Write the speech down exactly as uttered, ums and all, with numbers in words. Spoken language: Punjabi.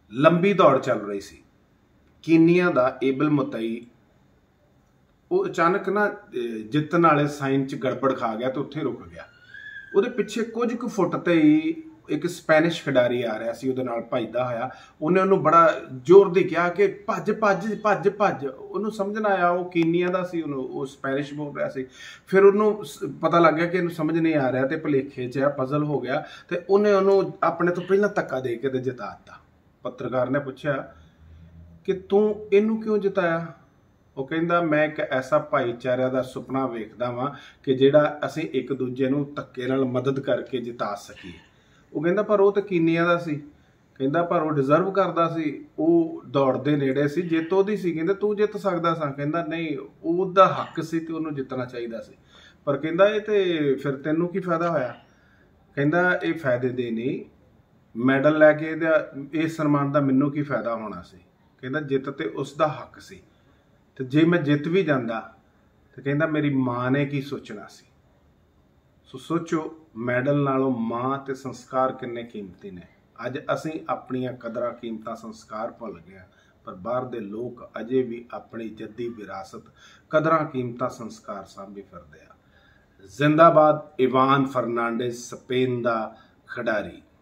लंबी दौड़ चल रही सी। कीनिया का एबल मुतई वो अचानक ना जितन वाले साइन च गड़बड़ खा गया तो उत्थे रुक गया। ਉਹਦੇ ਪਿੱਛੇ कुछ ਕੁ फुट ते ही एक स्पैनिश खिडारी आ रहा सी, ਉਹਦੇ ਨਾਲ ਭੱਜਦਾ ਹੋਇਆ। ਉਹਨੇ ਉਹਨੂੰ बड़ा जोर ਦੀ ਕਿਹਾ कि ਭੱਜ ਭੱਜ ਭੱਜ ਭੱਜ। ਉਹਨੂੰ ਸਮਝ ਨਾ ਆਇਆ ਉਹ ਕੀਨੀਆ ਦਾ ਸੀ, ਉਹਨੂੰ ਉਹ ਸਪੈਨਿਸ਼ ਬੋਲ ਰਿਹਾ ਸੀ। ਫਿਰ ਉਹਨੂੰ ਪਤਾ ਲੱਗ ਗਿਆ ਕਿ ਇਹਨੂੰ ਸਮਝ ਨਹੀਂ ਆ ਰਿਹਾ ਤੇ ਭੁਲੇਖੇ 'ਚ ਆ, ਪਜ਼ਲ ਹੋ ਗਿਆ ਤੇ ਉਹਨੇ ਉਹਨੂੰ ਆਪਣੇ ਤੋਂ ਪਹਿਲਾਂ ਧੱਕਾ ਦੇ ਕੇ ਤੇ ਜਿਤਾ ਦਿੱਤਾ। ਪੱਤਰਕਾਰ ਨੇ ਪੁੱਛਿਆ ਕਿ ਤੂੰ ਇਹਨੂੰ ਕਿਉਂ ਜਿਤਾਇਆ? ਉਹ ਕਹਿੰਦਾ ਮੈਂ ਇੱਕ ਐਸਾ ਭਾਈਚਾਰੇ ਦਾ ਸੁਪਨਾ ਵੇਖਦਾ ਵਾਂ ਕਿ ਜਿਹੜਾ ਅਸੀਂ ਇੱਕ ਦੂਜੇ ਨੂੰ ਧੱਕੇ ਨਾਲ ਮਦਦ ਕਰਕੇ ਜਿਤਾ ਸਕੀਏ। ਉਹ ਕਹਿੰਦਾ ਪਰ ਉਹ ਤਾਂ ਕੀਨੀਆ ਦਾ ਸੀ। ਕਹਿੰਦਾ ਪਰ ਉਹ ਡਿਜ਼ਰਵ ਕਰਦਾ ਸੀ, ਉਹ ਦੌੜ ਦੇ ਨੇੜੇ ਸੀ, ਜਿੱਤ ਉਹਦੀ ਸੀ। ਕਹਿੰਦਾ ਤੂੰ ਜਿੱਤ ਸਕਦਾ ਸਾਂ? ਕਹਿੰਦਾ ਨਹੀਂ, ਉਹਦਾ ਹੱਕ ਸੀ ਤੇ ਉਹਨੂੰ ਜਿੱਤਣਾ ਚਾਹੀਦਾ ਸੀ। ਪਰ ਕਹਿੰਦਾ ਇਹ ਤੇ ਫਿਰ ਤੈਨੂੰ ਕੀ ਫਾਇਦਾ ਹੋਇਆ? ਕਹਿੰਦਾ ਇਹ ਫਾਇਦੇ ਦੇ ਨਹੀਂ, ਮੈਡਲ ਲੈ ਕੇ ਇਹਦਾ ਇਹ ਸਨਮਾਨ ਦਾ ਮੈਨੂੰ ਕੀ ਫਾਇਦਾ ਹੋਣਾ ਸੀ? ਕਹਿੰਦਾ ਜਿੱਤ ਤੇ ਉਸ ਦਾ ਹੱਕ ਸੀ ਤੇ ਜੇ मैं जित भी जाता तो कहता मेरी माँ ने की सोचना सी। सो सोचो मैडल नालों माँ ते संस्कार किन्ने कीमती ने। अज असी अपनियां कदरां कीमतां संस्कार भुल गए, पर बाहर दे लोग अजे भी अपनी जद्दी विरासत कदरां कीमतां संस्कार सांभे फिरदे आ। जिंदाबाद इवान फर्नांडिस, स्पेन दा खिडारी।